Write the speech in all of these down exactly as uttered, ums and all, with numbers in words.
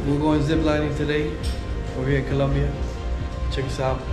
We're going ziplining today over here in Colombia. Check us out.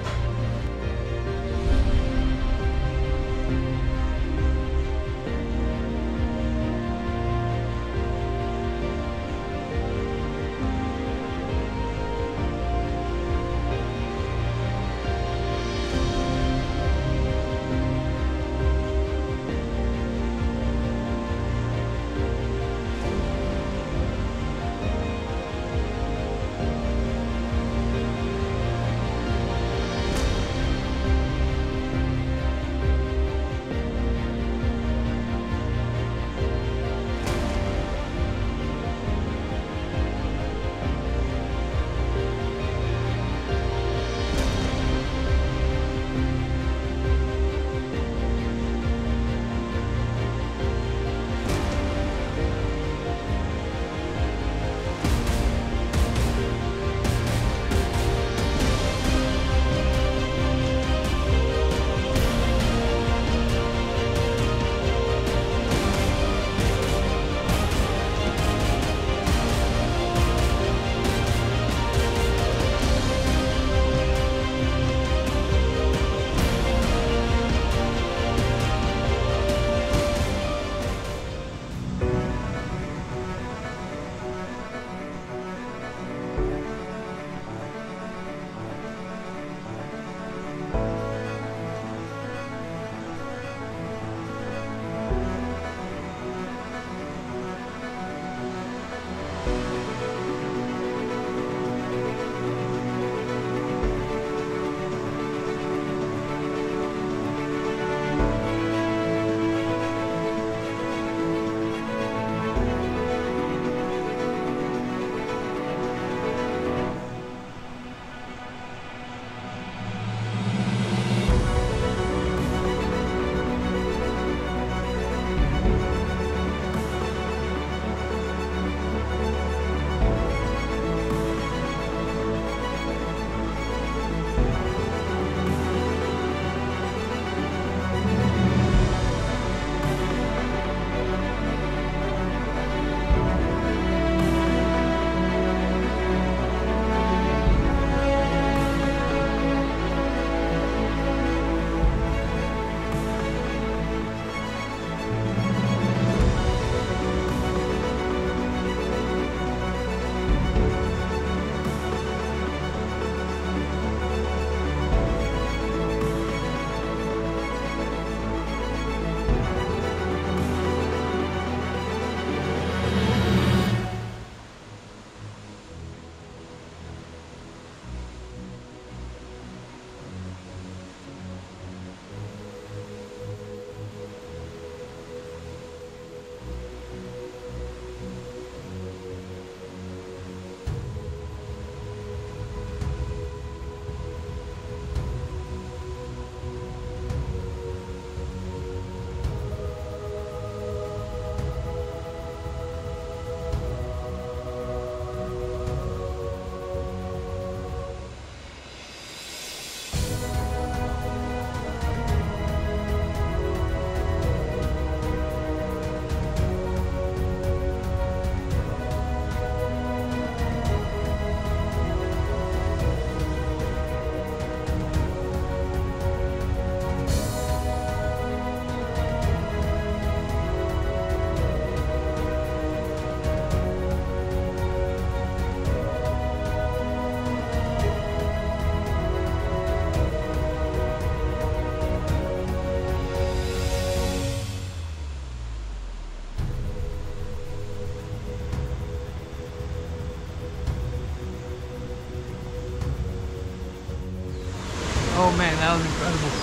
Oh man, that was incredible.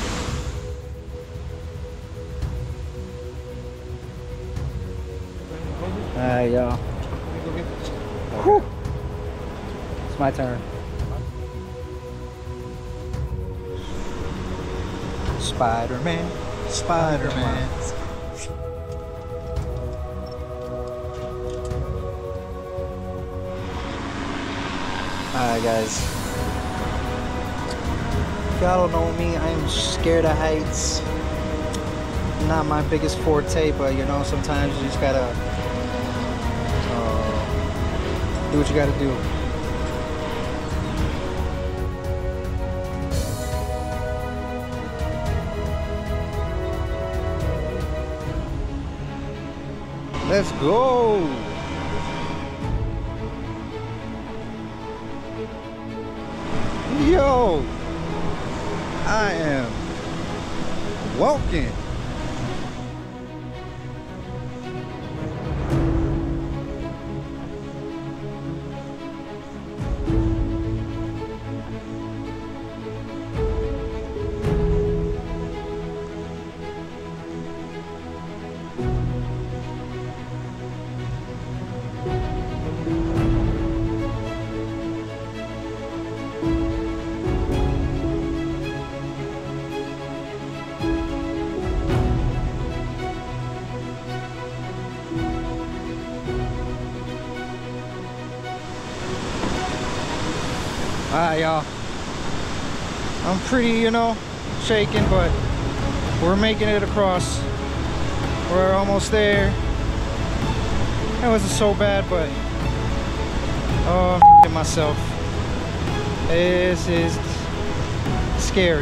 Alright, yo. Whew. It's my turn. Spider-Man, Spider-Man. Alright guys. If y'all don't know me, I am scared of heights. Not my biggest forte, but you know, sometimes you just gotta uh, Do what you gotta do. Let's go. Yo, I am walking. Alright, y'all. I'm pretty, you know, shaken, but we're making it across. We're almost there. It wasn't so bad, but oh, I'm f***ing myself. This is scary.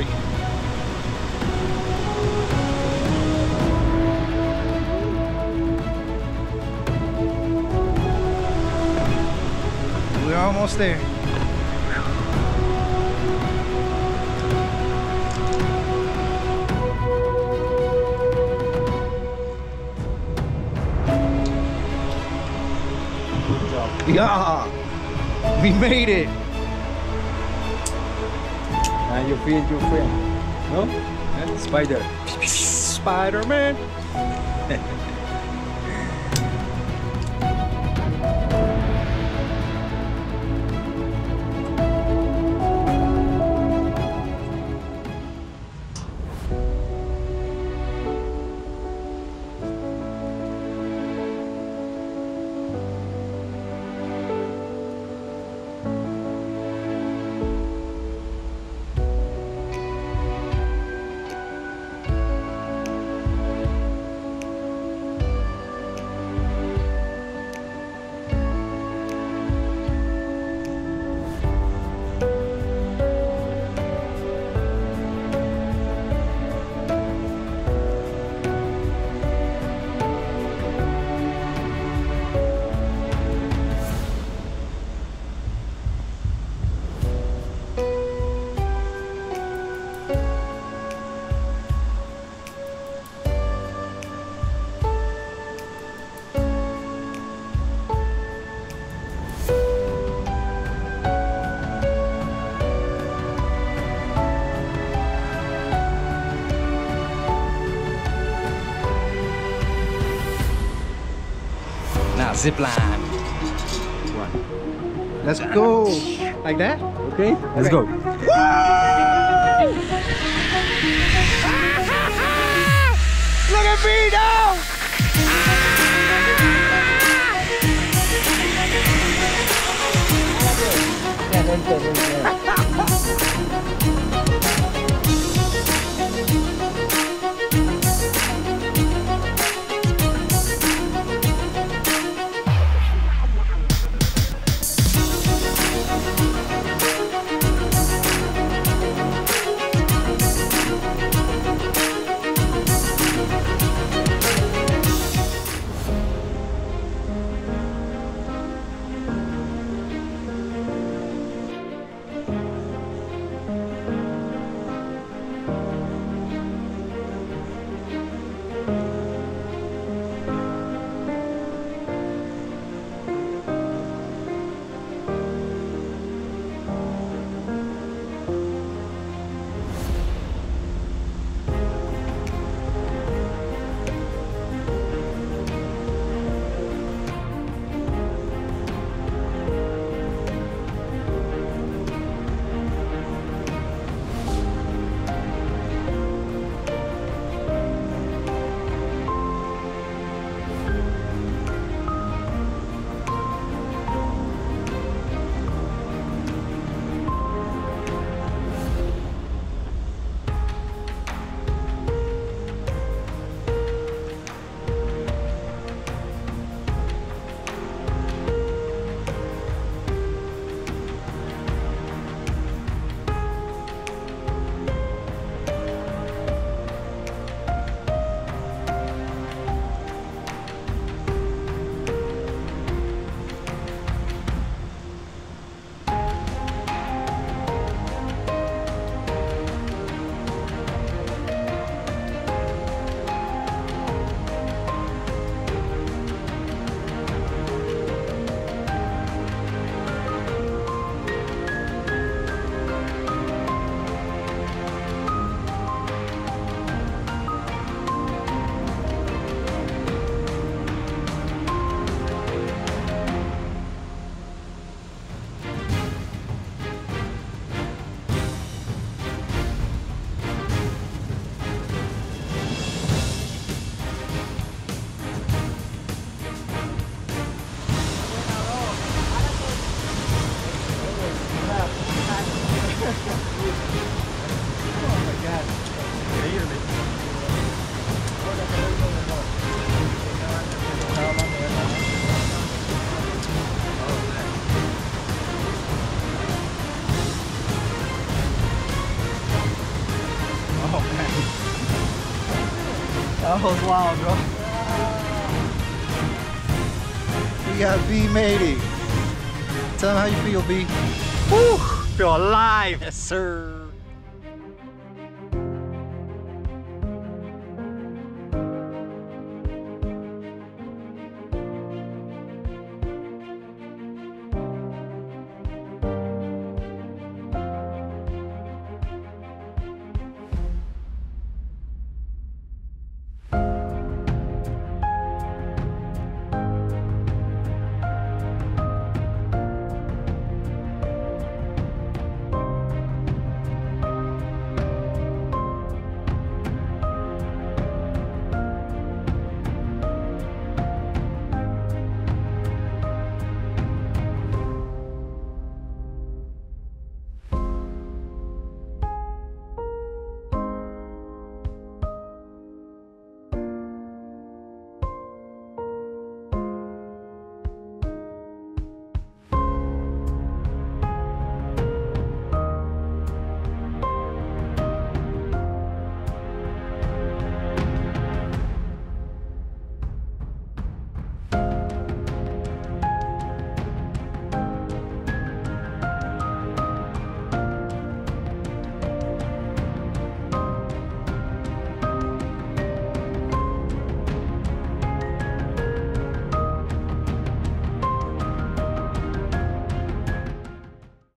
We're almost there. Yeah, we made it. And you feel your friend, no? Eh? Spider. Spider-Man. Now zip line. Let's go. Like that? Okay, let's go. Look at me now. That was wild, bro. We got B matey. Tell him how you feel, B. Woo! Feel alive. Yes, sir.